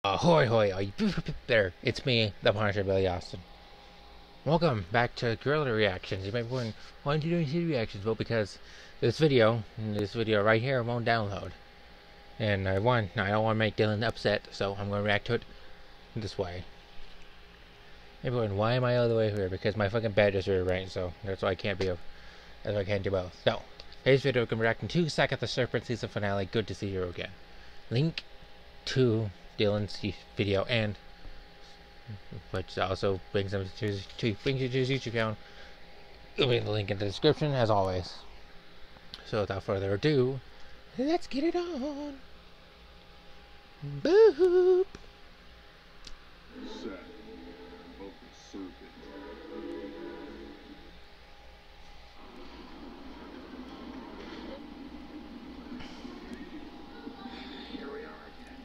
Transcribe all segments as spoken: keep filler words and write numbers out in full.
Ahoy hoy, are you there? It's me, the Punisher, Billy Austin. Welcome back to Guerilla Reactions. You might be wondering, why aren't you doing C D reactions? Well, because this video, this video right here won't download. And I one, I don't want to make Dylan upset, so I'm going to react to it this way. Everyone, why am I all the way here? Because my fucking bed is here, right? So that's why I can't be a, that's why I can't do both. So, today's video, we're going to react in two seconds the Serpent Season Finale Good to see you again. Link to Dylan's video, and which also brings them to, to brings you to his YouTube channel. There'll be the link in the description as always. So without further ado, let's get it on. Boop. Set of the serpent. Here we are again.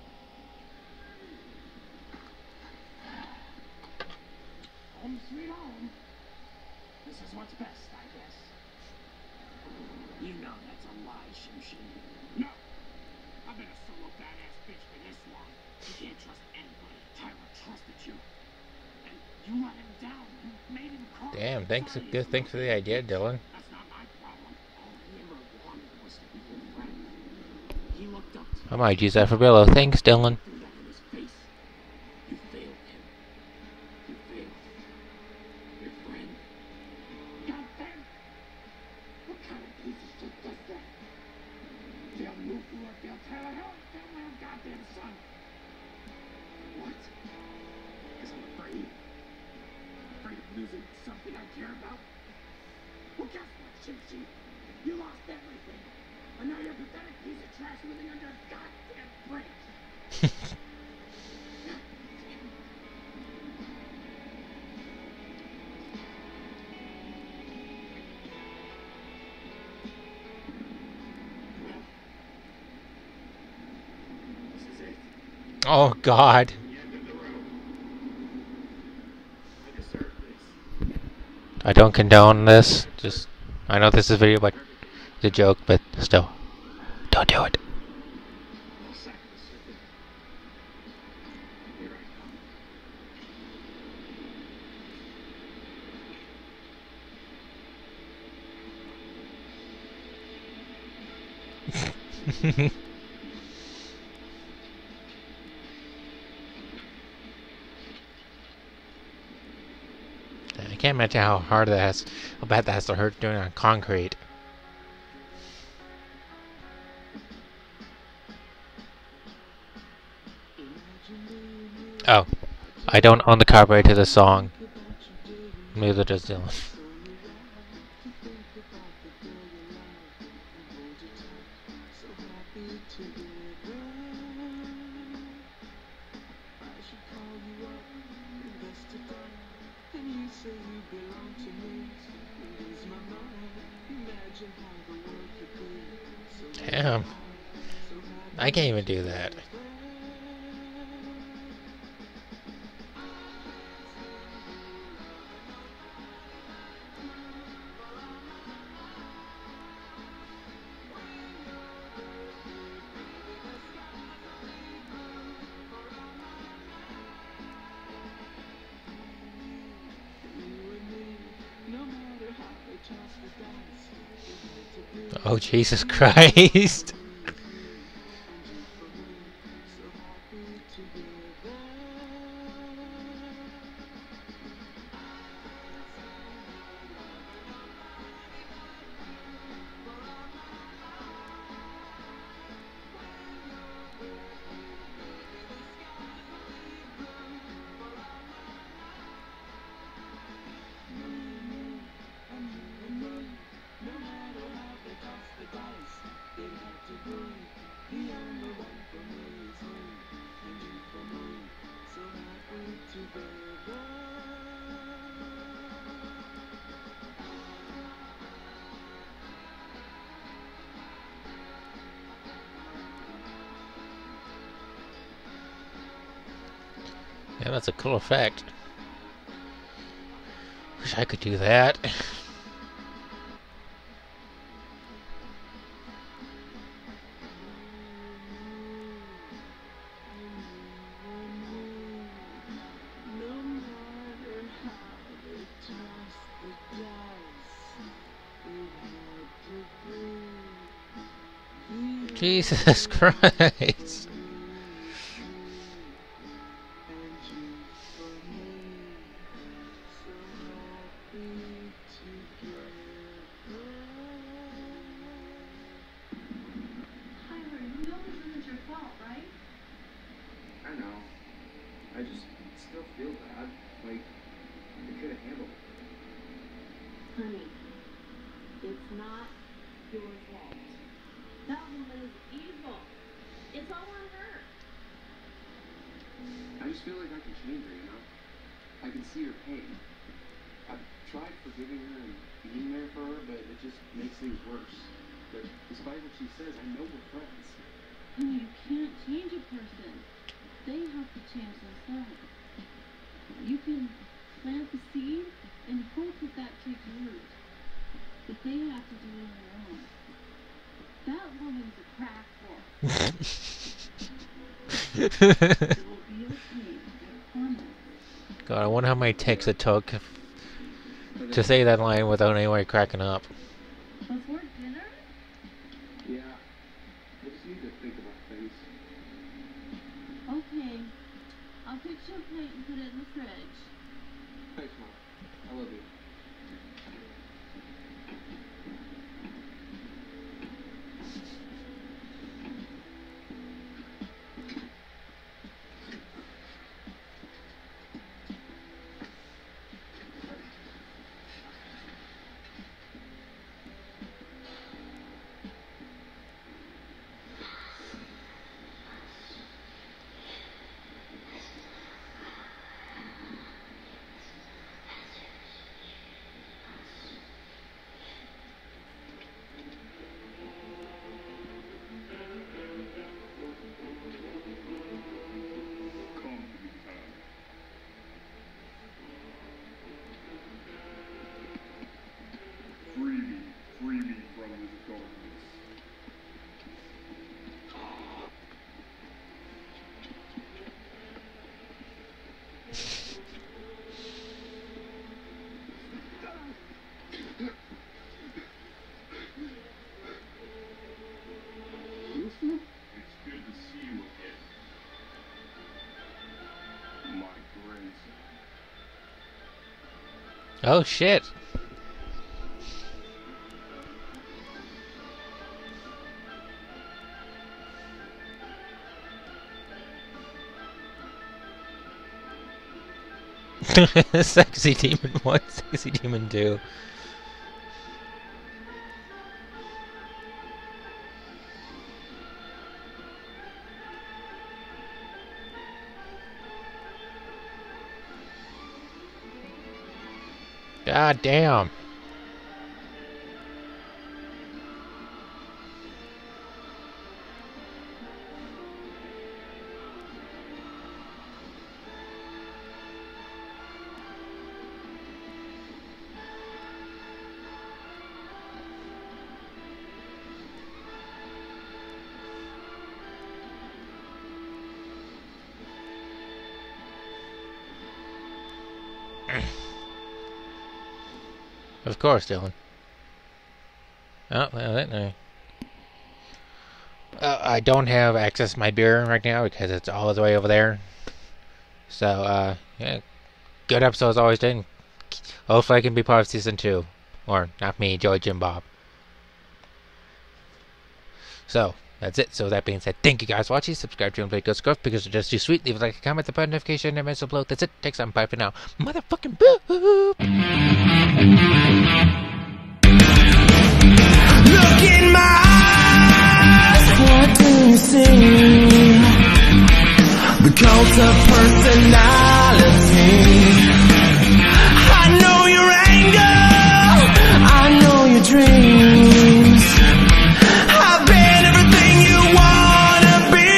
Home sweet home. This is what's best, I guess. You know that's a lie, Shim-Shim. No! I've been a solo badass bitch for this long. You can't trust anybody. Tyler trusted you. And you let him down. You made him cry. Damn, thanks good thanks for the idea, Dylan. That's not my problem. All he ever wanted was to be your friend. He looked up to you. I might use that for Billo. Thanks, Dylan. Threw that in his face. You failed him. You failed your friend. God damn! What kind of piece of shit does that? They'll move you or they'll tell her, hell, tell my own goddamn son. What? Because I'm afraid. Afraid of losing something I care about? Well, guess what, Shim-Shim? You lost everything. And now you're a pathetic piece of trash living under a goddamn bridge. This is it. Oh God. The end of the road. I deserve this. I don't condone this. Just I know this is a video, but it's a joke, but still. Don't do it. I'll sack the serpent. Here I come. I can't imagine how hard that has, how bad that has to hurt doing it on concrete. Oh, I don't own the copyright to this song. Neither does Dylan. Damn. I can't even do that. Oh, Jesus Christ. Yeah, that's a cool effect. Wish I could do that. Jesus Christ. I just still feel bad. Like, I could have handled it. Honey, it's not your fault. That woman is evil. It's all on her. I just feel like I can change her, you know? I can see her pain. I've tried forgiving her and being there for her, but it just makes things worse. But despite what she says, I know we're friends. Honey, you can't change a person. They have to change themselves. You can plant the seed and hope that that takes root. But they have to do it on their own. That woman's a crack whore. It will be okay, I promise. God, I wonder how many takes it took to say that line without anyone cracking up. Before dinner? Yeah. I just need to think about things. Okay. I'll fix you a plate and put it in the fridge. Thanks, Mom. I love you. Free me, free me from this darkness. Lucy? It's good to see you again. My grandson. Oh shit. Sexy Demon one, Sexy Demon two. God damn. Of course, Dylan. Oh, well, that no. Uh, I don't have access to my beer right now because it's all the way over there. So, uh, yeah, good episode as always, did. Hopefully, I can be part of season two, or not me, Joey, Jim, Bob. So that's it. So that being said, thank you guys for watching. Subscribe to and play Good Scruff because they're just too sweet. Leave a like, a comment, the button notification, and message below. That's it. Take some. Bye for now. Motherfucking boop. Look in my eyes, what do you see? The cult of personality. I know your anger, I know your dreams. I've been everything you wanna be.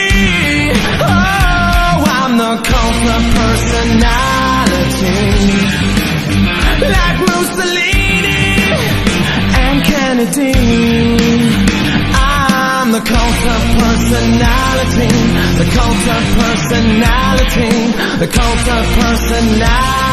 Oh, I'm the cult of personality. Like Mussolini and Kennedy, I'm the cult of personality, the cult of personality, the cult of personality.